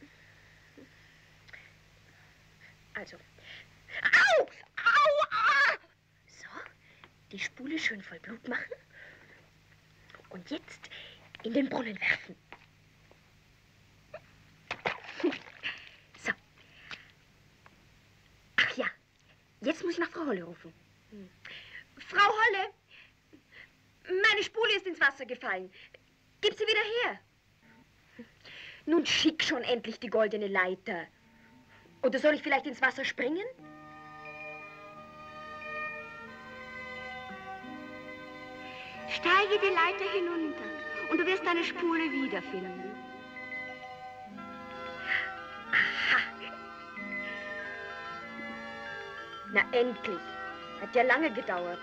Also. Au! Au! Ah! So, die Spule schön voll Blut machen. Und jetzt in den Brunnen werfen. So. Ach ja, jetzt muss ich nach Frau Holle rufen. Hm. Frau Holle, meine Spule ist ins Wasser gefallen. Gib sie wieder her. Nun schick schon endlich die goldene Leiter. Oder soll ich vielleicht ins Wasser springen? Steige die Leiter hinunter und du wirst deine Spule wiederfinden. Aha. Na endlich. Hat ja lange gedauert.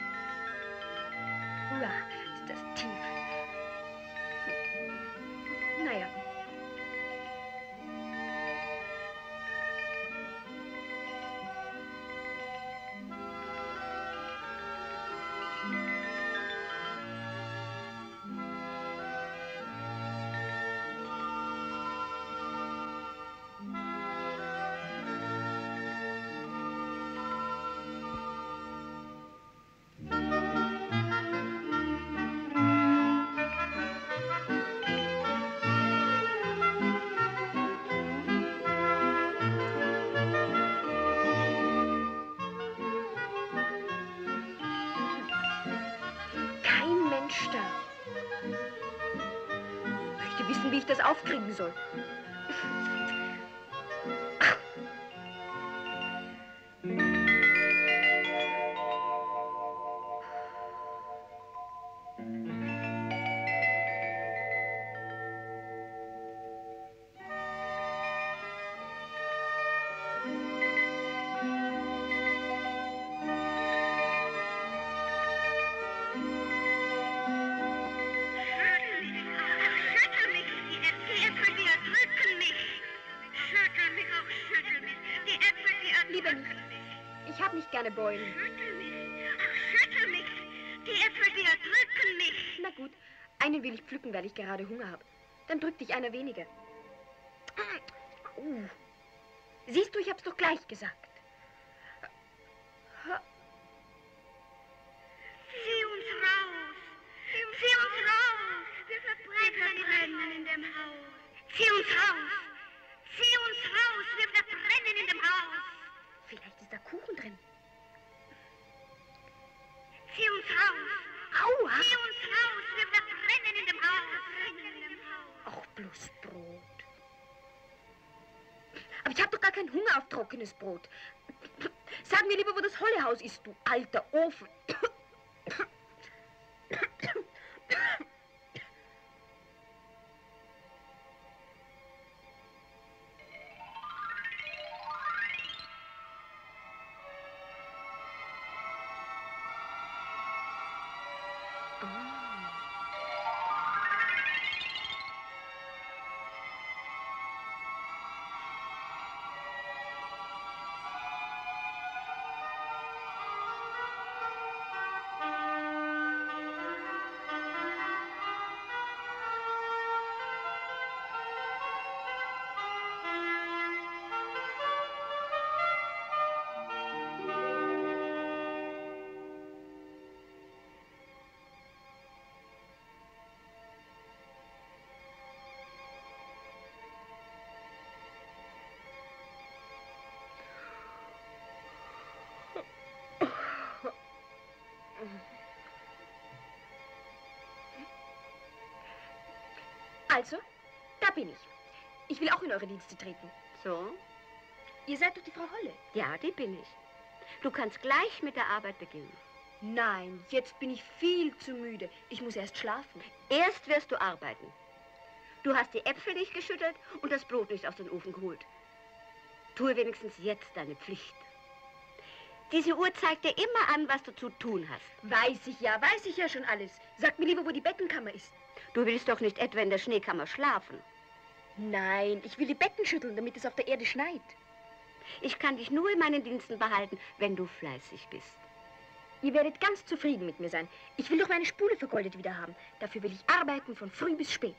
Ja, ist das tief. Naja. Wie ich das aufkriegen soll. Gerne Beulen. Schüttel mich. Ach, schüttel mich. Die Äpfel, die erdrücken mich. Na gut, einen will ich pflücken, weil ich gerade Hunger habe. Dann drückt dich einer weniger. Uh. Siehst du, ich hab's doch gleich gesagt. Zieh uns raus. Zieh uns raus. Wir verbrennen in dem Haus. Zieh uns raus. Kuchen drin. Zieh uns raus! Aua! Zieh uns raus! Wir verbrennen in dem Haus! Auch bloß Brot. Aber ich habe doch gar keinen Hunger auf trockenes Brot. Sag mir lieber, wo das Hollehaus ist, du alter Ofen. Also, da bin ich. Ich will auch in eure Dienste treten. So? Ihr seid doch die Frau Holle. Ja, die bin ich. Du kannst gleich mit der Arbeit beginnen. Nein, jetzt bin ich viel zu müde. Ich muss erst schlafen. Erst wirst du arbeiten. Du hast die Äpfel nicht geschüttelt und das Brot nicht aus dem Ofen geholt. Tue wenigstens jetzt deine Pflicht. Diese Uhr zeigt dir immer an, was du zu tun hast. Weiß ich ja, weiß ich ja schon alles. Sag mir lieber, wo die Bettenkammer ist. Du willst doch nicht etwa in der Schneekammer schlafen. Nein, ich will die Betten schütteln, damit es auf der Erde schneit. Ich kann dich nur in meinen Diensten behalten, wenn du fleißig bist. Ihr werdet ganz zufrieden mit mir sein. Ich will doch meine Spule vergoldet wieder haben. Dafür will ich arbeiten von früh bis spät.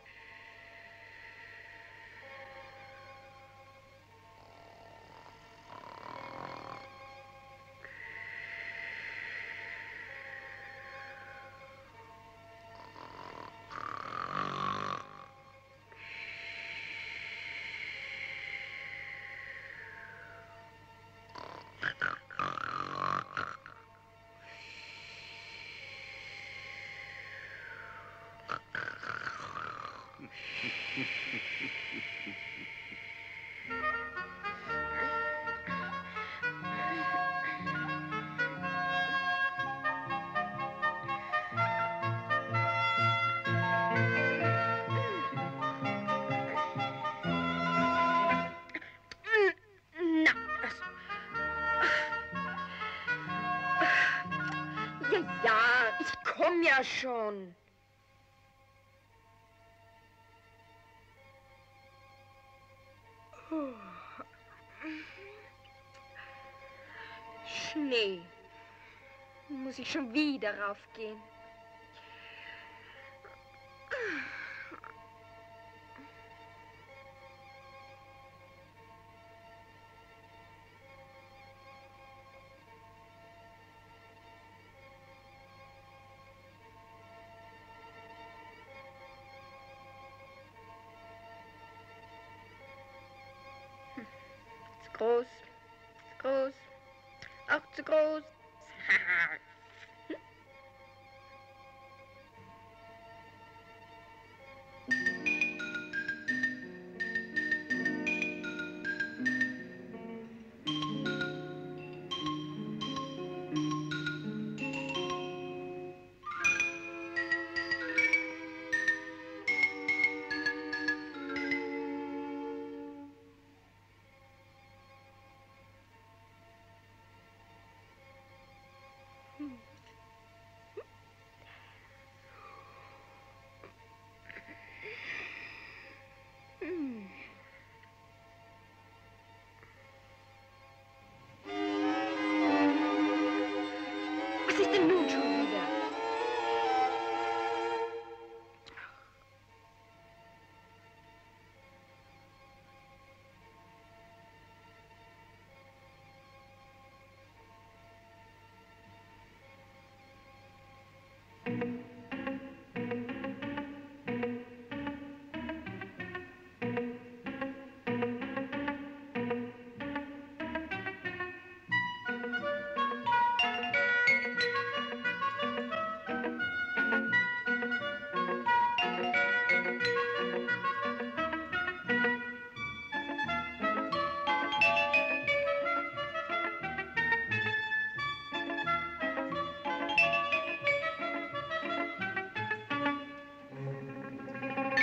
Ja schon. Schnee. Muss ich schon wieder raufgehen? Groß, groß, auch zu groß. Hm?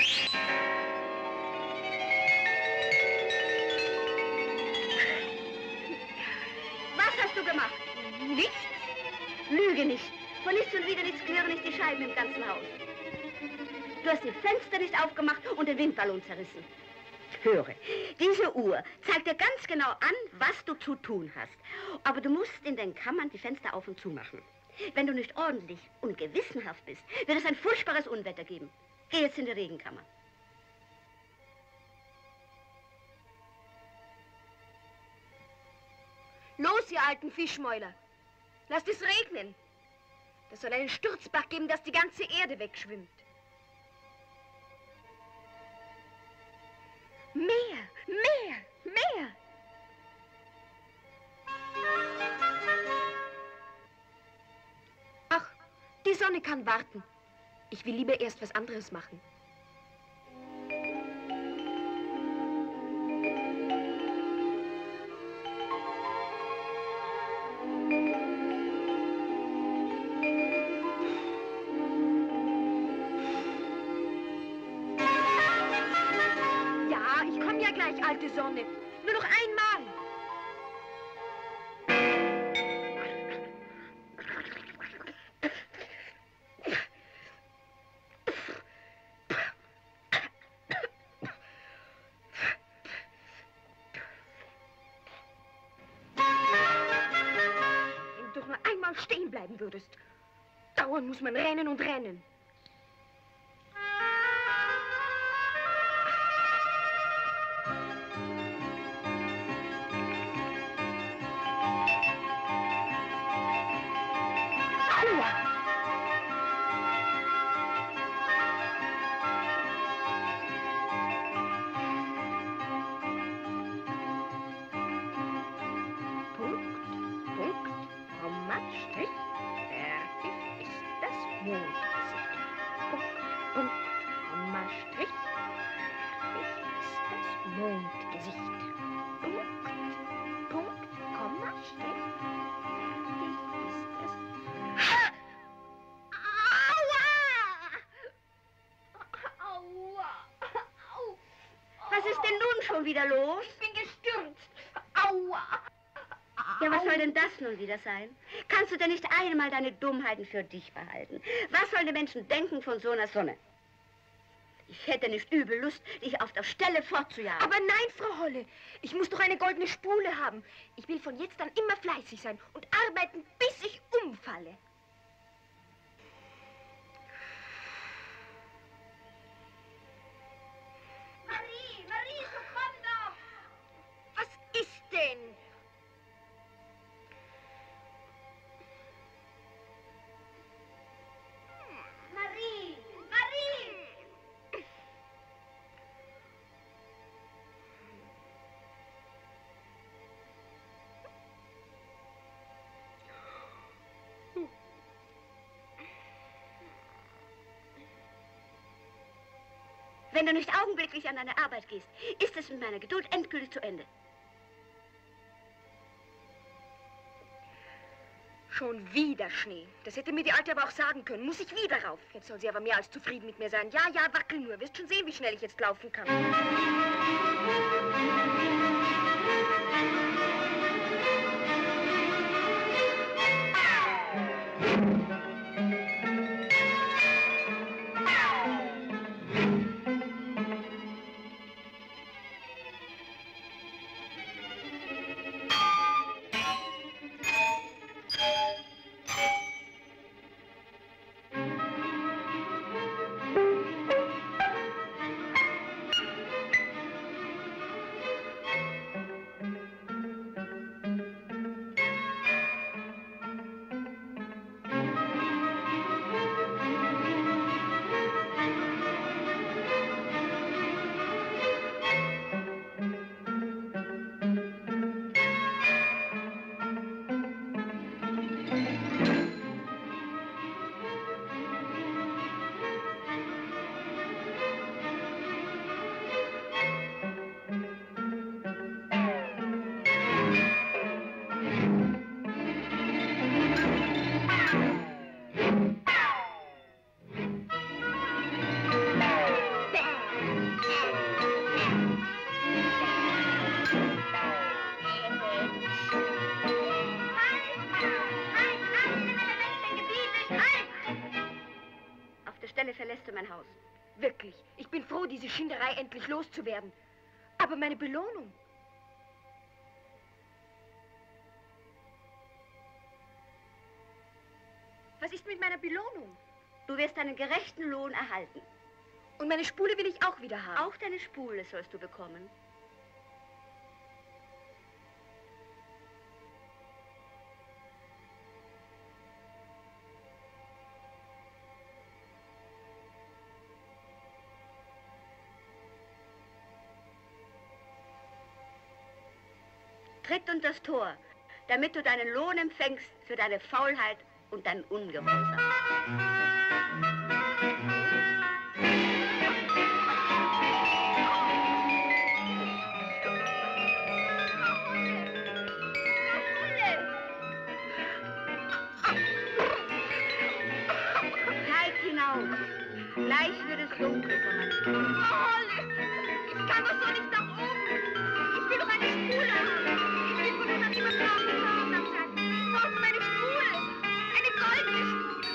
Was hast du gemacht? Nichts? Lüge nicht. Von nichts und wieder nichts klirren nicht die Scheiben im ganzen Haus. Du hast die Fenster nicht aufgemacht und den Windballon zerrissen. Höre, diese Uhr zeigt dir ganz genau an, was du zu tun hast. Aber du musst in den Kammern die Fenster auf und zu machen. Wenn du nicht ordentlich und gewissenhaft bist, wird es ein furchtbares Unwetter geben. Geh jetzt in die Regenkammer. Los, ihr alten Fischmäuler. Lasst es regnen. Das soll einen Sturzbach geben, dass die ganze Erde wegschwimmt. Mehr, mehr, mehr. Ach, die Sonne kann warten. Ich will lieber erst was anderes machen. Alte Sonne. Nur noch einmal. Wenn du doch nur einmal stehen bleiben würdest. Dauernd muss man rennen und rennen. Wieder los? Ich bin gestürzt. Aua. Ja, was soll denn das nun wieder sein? Kannst du denn nicht einmal deine Dummheiten für dich behalten? Was sollen die Menschen denken von so einer Sonne? Ich hätte nicht übel Lust, dich auf der Stelle fortzujagen. Aber nein, Frau Holle. Ich muss doch eine goldene Spule haben. Ich will von jetzt an immer fleißig sein und arbeiten, bis ich umfalle. Marie, Marie, so komm doch! Was ist denn? Marie, Marie! Wenn du nicht augenblicklich an deine Arbeit gehst, ist es mit meiner Geduld endgültig zu Ende. Schon wieder Schnee. Das hätte mir die Alte aber auch sagen können. Muss ich wieder rauf? Jetzt soll sie aber mehr als zufrieden mit mir sein. Ja, ja, wackel nur. Wirst schon sehen, wie schnell ich jetzt laufen kann. Stelle verlässt du mein Haus. Wirklich, ich bin froh, diese Schinderei endlich loszuwerden. Aber meine Belohnung? Was ist mit meiner Belohnung? Du wirst einen gerechten Lohn erhalten. Und meine Spule will ich auch wieder haben. Auch deine Spule sollst du bekommen. Tritt unter das Tor, damit du deinen Lohn empfängst für deine Faulheit und deinen Ungehorsam. Steig hinauf. Gleich wird es dunkel vor meinem Haus. Ich kann doch so nicht nach oben. Ich will doch eine Spule haben. Ich will von niemand immer drauf gehorsam sein. Ich brauche meine Spule. Eine goldene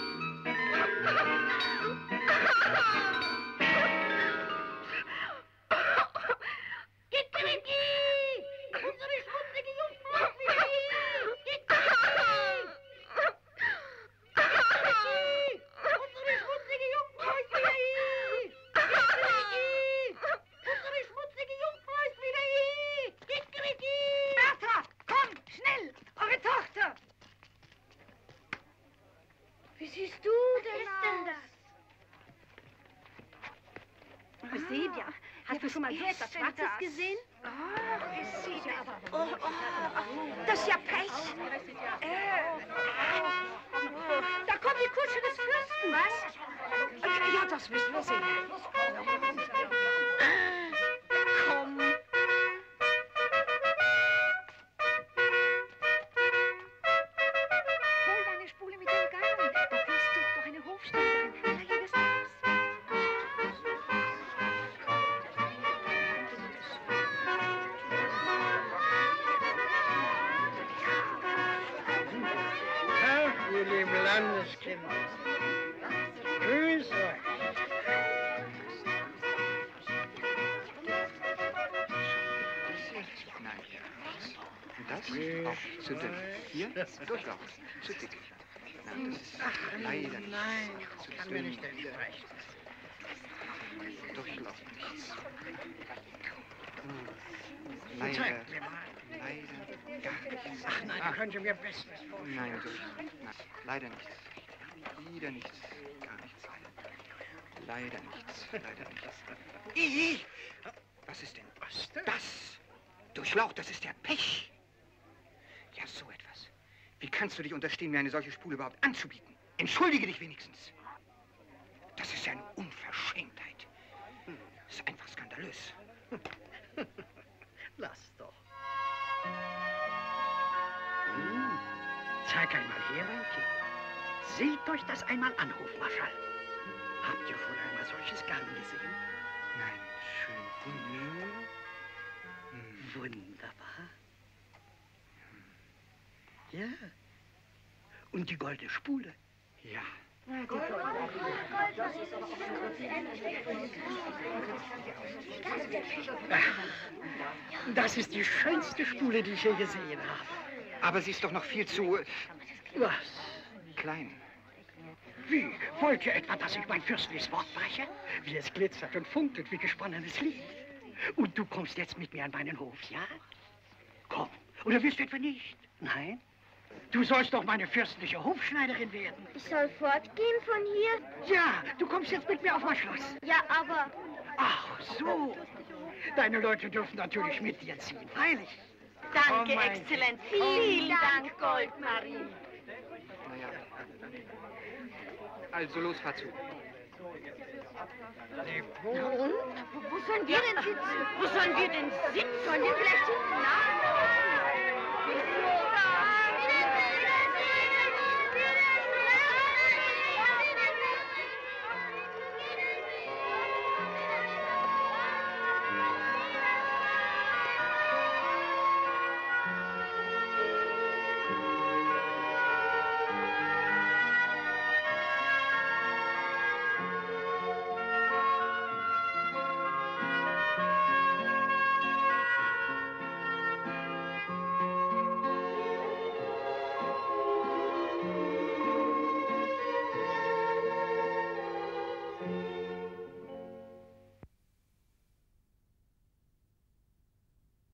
Kikeriki! Unsere schmutzige Jungfrau ist wieder hier! Kikeriki! Kikeriki! Unsere schmutzige Jungfrau ist wieder hier! Kikeriki! Unsere schmutzige Jungfrau ist wieder hier! Kikeriki! Bertha, komm, schnell! Eure Tochter! Wie siehst du denn aus? Silvia, hast du schon mal so etwas Schwarzes gesehen? Oh, es sieht ja aber... Oh, oh, das ist ja Pech. Äh, da kommt die Kutsche des Fürsten, was? Ja, ja, das müssen wir sehen. Komm. Hol deine Spule mit dem Garn. Da wirst du doch eine Hofständerin. Leih das aus. Ihr lieben Landeskinder, grüß euch. Nein. Und das auch zu dünn. Hier durchlaufen. Zu dick. Nein, das ist leider nicht. Nein, Zu kann mir dünn. nicht entsprechen. Durchlaufen nichts. Hm. Leider, Zeigt mir mal. leider gar nichts. Ach nein, da können Sie mir Besseres vorstellen. Nein, durch. Nein, leider nichts. Wieder nichts. Gar nichts. Leider nichts. Leider nichts. I. Was ist denn? Was denn? Das! Durchlaucht, das ist ja Pech. Ja, so etwas. Wie kannst du dich unterstehen, mir eine solche Spule überhaupt anzubieten? Entschuldige dich wenigstens. Das ist ja eine Unverschämtheit. Das ist einfach skandalös. Lass doch. Hm. Zeig einmal her, mein Kind. Seht euch das einmal an, Hofmarschall. Habt ihr wohl einmal solches Garn gesehen? Nein, schön wunderschön. Hm. Wunderbar. Ja. Und die goldene Spule? Ja. Das ist die schönste Spule, die ich je gesehen habe. Aber sie ist doch noch viel zu äh, Was? klein. Wie? Wollt ihr etwa, dass ich mein fürstliches Wort breche? Wie es glitzert und funkelt wie gesponnenes Licht. Und du kommst jetzt mit mir an meinen Hof, ja? Komm. Oder willst du etwa nicht? Nein? Du sollst doch meine fürstliche Hofschneiderin werden. Ich soll fortgehen von hier? Ja, du kommst jetzt mit mir auf mein Schloss. Ja, aber... Ach so. Deine Leute dürfen natürlich mit dir ziehen, freilich. Danke, Oh, mein Exzellenz. Kind. Vielen Dank, Goldmarie. Naja. Also los, fahr zu. Wo, wo sollen wir denn sitzen? Wo sollen wir denn sitzen? Sollen wir vielleicht hinten nach? Wieso?